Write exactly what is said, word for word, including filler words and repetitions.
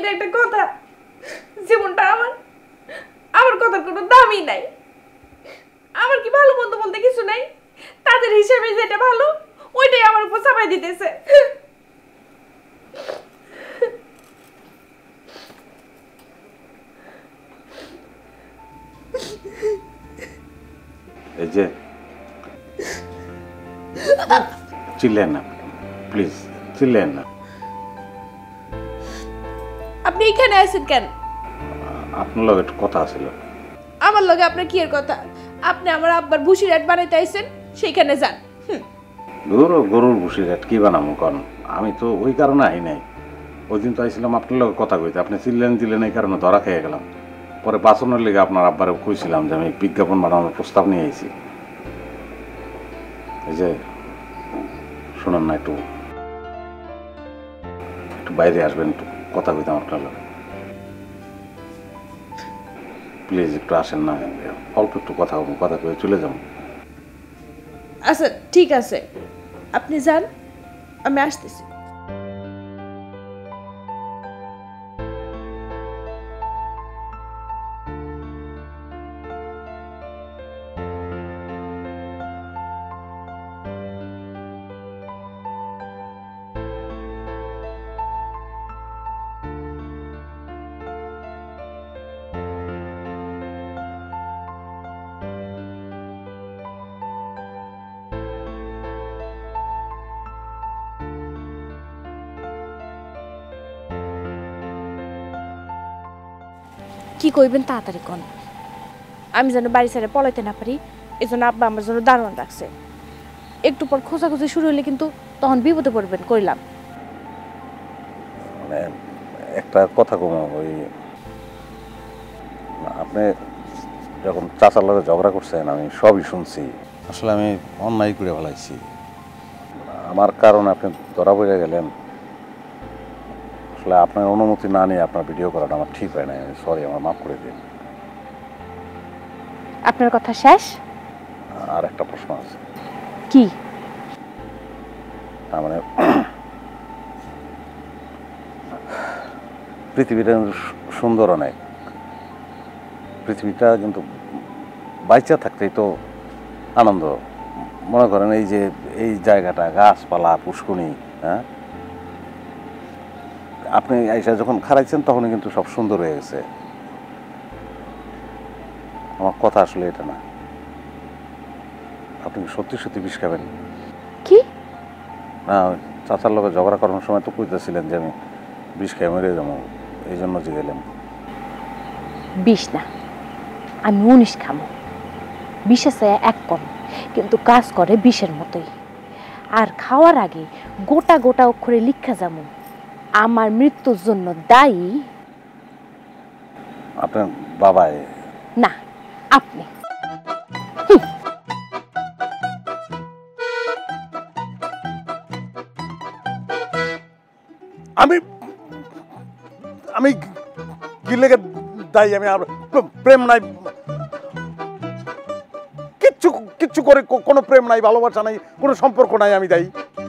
এটা একটা কথা? জীবনটা আমার, আমার কথার কোনো দামই নাই। আমার কি ভালো মন্দ বলতে কিছু নাই? তাদের হিসেবে যেটা ভালো ওইটাই আমার উপর চাপাই দিতেছে। এই যে চিল্লেন না প্লিজ, চিল্লেন না। আপনি এখানে আছেন কেন? আপনার লগে একটু কথা ছিল। আমার লগে আপনার কি এর কথা? আপনি আমার আব্বার ভুসি রেট বানাইতে আইছেন, সেইখানে যান। দূর গরুর ভুসি রেট কি বানাবো? কারণ আমি তো ওই কারণে আই নাই। ওই দিন তো আইছিলাম আপনার লগে কথা কইতে, আপনি চিল্লেন দিলেন, এই কারণে ধরা খেয়ে গেলাম। পরে বাঁচানোর লেগে আপনার আব্বারে কইছিলাম যে আমি বিজ্ঞাপন বানানোর প্রস্তাব নিয়ে আইছি। এই যে শুনুন না, একটু একটু বাইরে আসবেন, একটু কথা কইতাম আপনার লগে। প্লিজ একটু আসেন না, অল্প একটু কথা বলবো, কথা কয়ে চলে যাবো। আচ্ছা ঠিক আছে, আপনি যান, আমি আসতেছি। কি কইবেন তাড়াতাড়ি কোন? আমি যেন বাড়ি ছেড়ে পলাইতে না পারি, এই জন্য আব্বা আমার জন্য দারোয়ান রাখছে। একটু পর খোঁজাখুঁজি শুরু হলে কিন্তু তখন বিপদে পড়বেন, কইলাম। মানে একটা কথা কম, ওই আপনি যখন চাচার লগে ঝগড়া করছেন আমি সবই শুনছি। আসলে আমি অন্যায় করে ফেলাইছি, আমার কারণে আপনি ধরা পড়ে গেলেন। আসলে আপনার অনুমতি না নিয়ে আপনার ভিডিও করাটা আমার ঠিক হয় না, সরি, আমার মাফ করে দিন। আপনার কথা শেষ? আর একটা প্রশ্ন আছে। কি? তার মানে পৃথিবীটা সুন্দর অনেক, পৃথিবীটা কিন্তু বাইচা থাকতেই তো আনন্দ। মনে করেন এই যে এই জায়গাটা, গাছপালা, পুষ্কুনি, হ্যাঁ, আপনি আইসা যখন খারাইছেন তখনই কিন্তু সব সুন্দর হয়ে গেছে। আমার কথা আসলে এটা না। আপনি সত্যি সত্যি বিষ খাবেন? কি না, চাচার লোকের ঝগড়া করানোর সময় তো কইতেছিলেন যে আমি বিষ খেয়ে মেরে যাবো, এই জন্য জিগেলাম। বিষ না, আমি উনিশ খামো। বিষে চায় এক কম, কিন্তু কাজ করে বিষের মতোই। আর খাওয়ার আগে গোটা গোটা অক্ষরে লিখা যাবো, আমার মৃত্যুর জন্য দায়ী আপনার বাবাই? না, আপনি। আমি আমি কি লেগে দায়ী? আমি প্রেম নাই, কিচ্ছু কিচ্ছু করে কোনো প্রেম নাই, ভালোবাসা নাই, কোনো সম্পর্ক নাই, আমি দায়ী?